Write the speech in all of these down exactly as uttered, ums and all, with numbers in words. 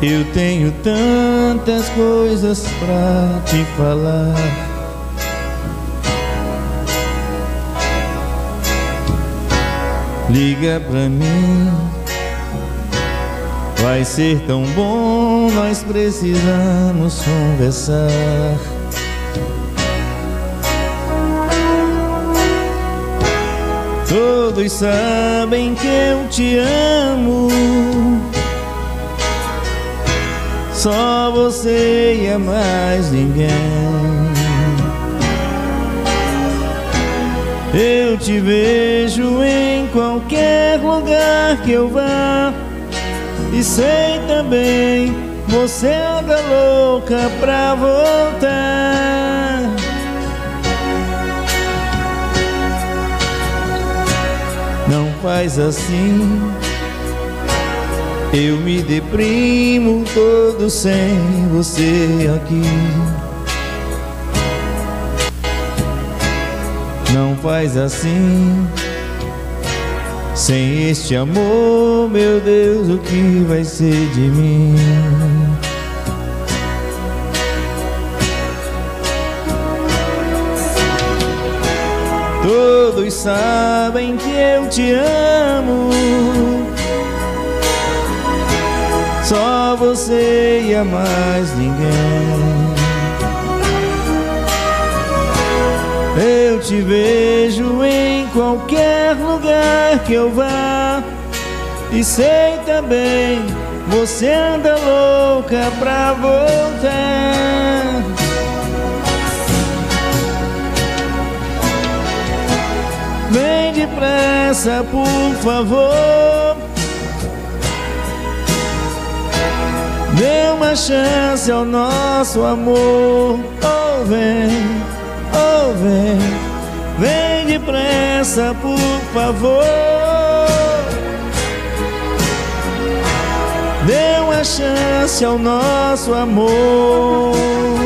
Eu tenho tantas coisas pra te falar. Liga pra mim, vai ser tão bom, nós precisamos conversar. Todos sabem que eu te amo, só você e a mais ninguém. Eu te vejo em qualquer lugar que eu vá, e sei também, você anda louca pra voltar. Não faz assim, eu me deprimo todo sem você aqui. Não faz assim, sem este amor, meu Deus, o que vai ser de mim? Todos sabem que eu te amo, só você e a mais ninguém. Eu te vejo em qualquer lugar que eu vá, e sei também, você anda louca pra voltar. Vem depressa, por favor, dê uma chance ao nosso amor. Oh, vem, oh, vem, vem depressa, por favor, dê uma chance ao nosso amor.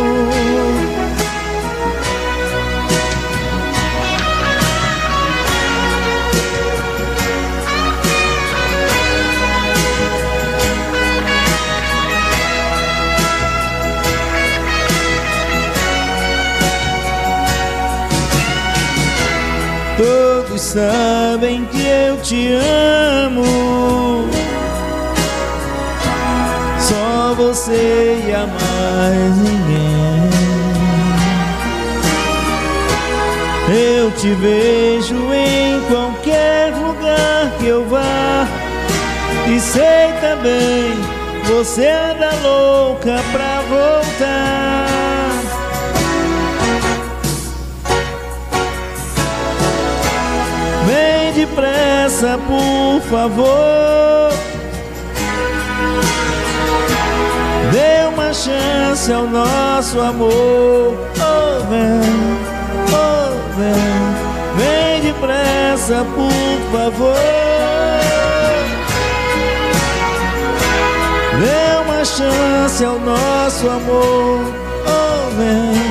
Todos sabem que eu te amo, só você e a mais ninguém. Eu te vejo em qualquer lugar que eu vá, e sei também, você anda louca pra voltar. Vem depressa, por favor, dê uma chance ao nosso amor. Oh, vem, oh, vem, vem depressa, por favor, dê uma chance ao nosso amor. Oh, vem.